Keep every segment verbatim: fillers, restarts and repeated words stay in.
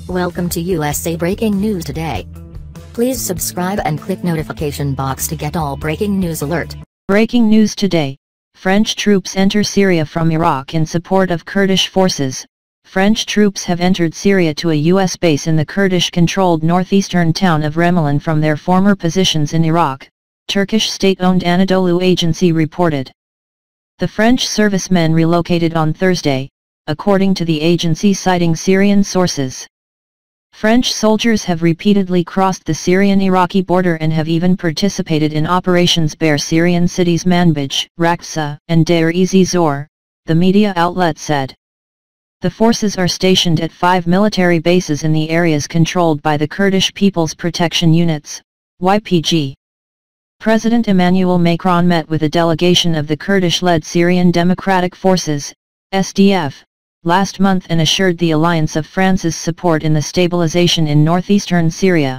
Welcome to U S A Breaking News Today. Please subscribe and click notification box to get all breaking news alert. Breaking news today. French troops enter Syria from Iraq in support of Kurdish forces. French troops have entered Syria to a U S base in the Kurdish-controlled northeastern town of Remelen from their former positions in Iraq, Turkish state-owned Anadolu Agency reported. The French servicemen relocated on Thursday, according to the agency citing Syrian sources. French soldiers have repeatedly crossed the Syrian-Iraqi border and have even participated in operations bare Syrian cities Manbij, Raqqa, and Deir ez-Zor, the media outlet said. The forces are stationed at five military bases in the areas controlled by the Kurdish People's Protection Units, Y P G. President Emmanuel Macron met with a delegation of the Kurdish-led Syrian Democratic Forces, S D F, last month and assured the alliance of France's support in the stabilization in northeastern Syria.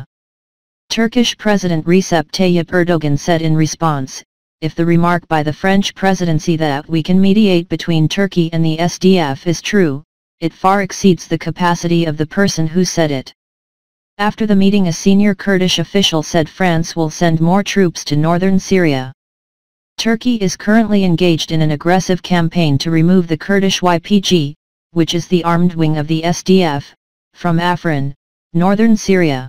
Turkish President Recep Tayyip Erdogan said in response, "If the remark by the French presidency that we can mediate between Turkey and the S D F is true, it far exceeds the capacity of the person who said it." After the meeting, a senior Kurdish official said France will send more troops to northern Syria. Turkey is currently engaged in an aggressive campaign to remove the Kurdish Y P G, which is the armed wing of the S D F, from Afrin, northern Syria.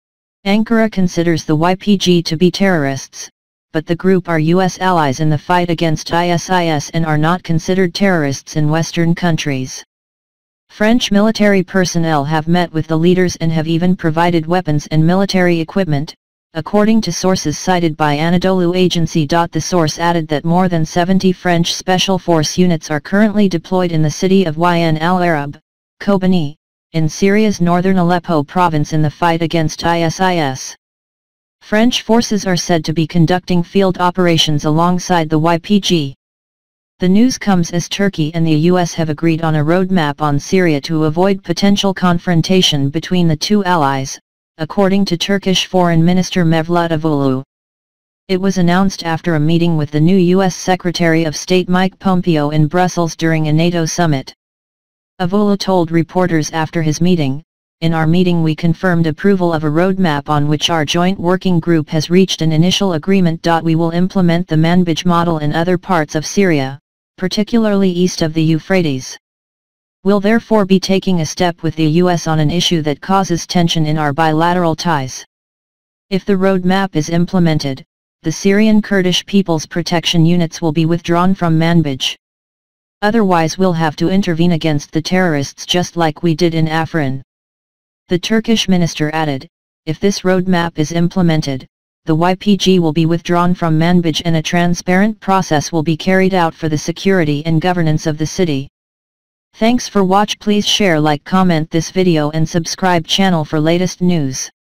Ankara considers the Y P G to be terrorists, but the group are U S allies in the fight against I S I S and are not considered terrorists in Western countries. French military personnel have met with the leaders and have even provided weapons and military equipment, according to sources cited by Anadolu Agency. The source added that more than seventy French Special Force units are currently deployed in the city of Ain al-Arab, Kobani, in Syria's northern Aleppo province in the fight against I S I S. French forces are said to be conducting field operations alongside the Y P G. The news comes as Turkey and the U S have agreed on a roadmap on Syria to avoid potential confrontation between the two allies, according to Turkish Foreign Minister Mevlut Cavusoglu. It was announced after a meeting with the new U S Secretary of State Mike Pompeo in Brussels during a NATO summit. Cavusoglu told reporters after his meeting, "In our meeting we confirmed approval of a roadmap on which our joint working group has reached an initial agreement. We will implement the Manbij model in other parts of Syria, particularly east of the Euphrates. We'll therefore be taking a step with the U S on an issue that causes tension in our bilateral ties. If the roadmap is implemented, the Syrian Kurdish People's Protection Units will be withdrawn from Manbij. Otherwise we'll have to intervene against the terrorists just like we did in Afrin." The Turkish minister added, "If this roadmap is implemented, the Y P G will be withdrawn from Manbij and a transparent process will be carried out for the security and governance of the city." Thanks for watch. Please share, like, comment this video and subscribe channel for latest news.